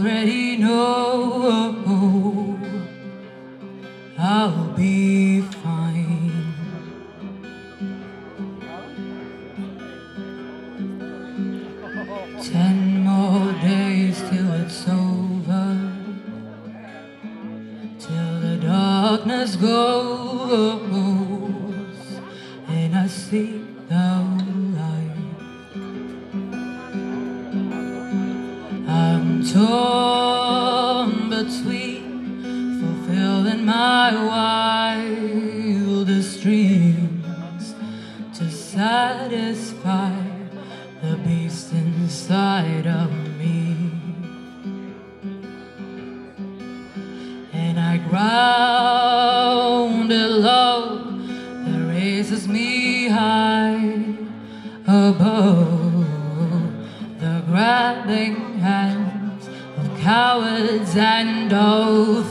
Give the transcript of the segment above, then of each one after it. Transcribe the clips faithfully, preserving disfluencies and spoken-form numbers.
already know I'll be fine. Ten more days till it's over, till the darkness goes and I see the light. I'm torn between fulfilling my wildest dreams to satisfy the beast inside of me, and I ground a love that raises me high above the grabbing hands of cowards and of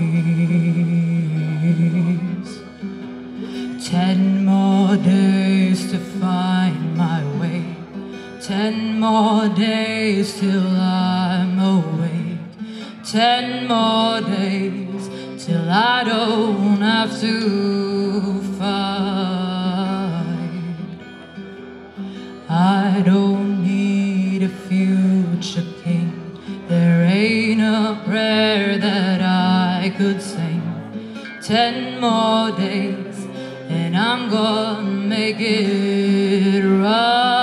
thieves. Ten more days to find my way, ten more days till I'm awake, ten more days till I don't have to fight. I don't need a future king, there ain't a prayer that I could sing. Ten more days and I'm gonna make it right.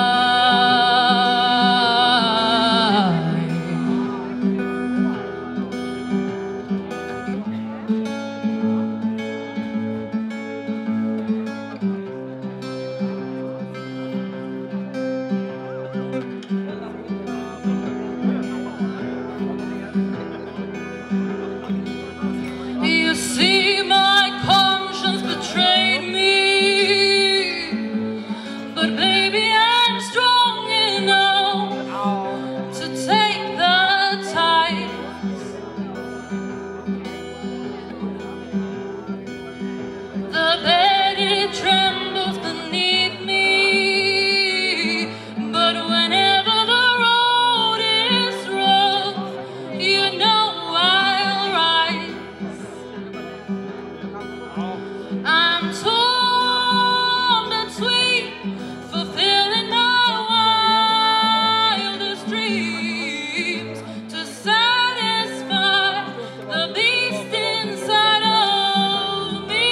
You see, my conscience betrayed me, but baby, I'm strong enough to take the tides. The bed, it trembles beneath me, but whenever the road is rough, you know I'll rise. I'm torn between fulfilling my wildest dreams to satisfy the beast inside of me,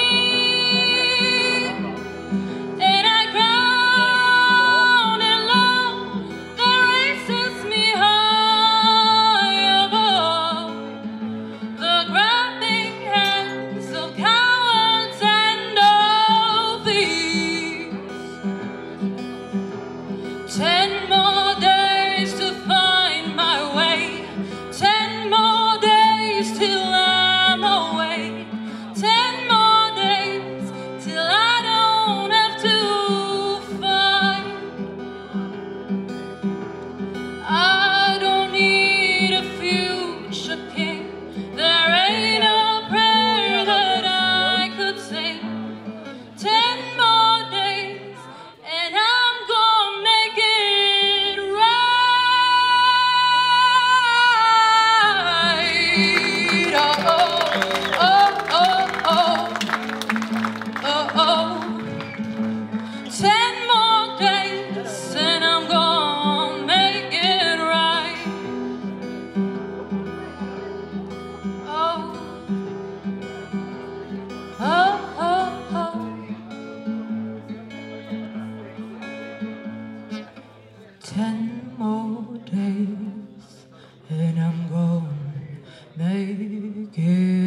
and I ground in love that raises me high above the grabbing hands of cowards and of thieves. Ten more days to find my way, ten more days till I'm awake, ten more days till I don't have to fight. I don't need a future king, there ain't a prayer that I could sing. Ten more days and I'm gonna make it right. Oh, oh, oh, oh, oh, oh. Ten more days and I'm gonna make it right. Oh, oh, oh, oh. Ten more days and I'm gonna make it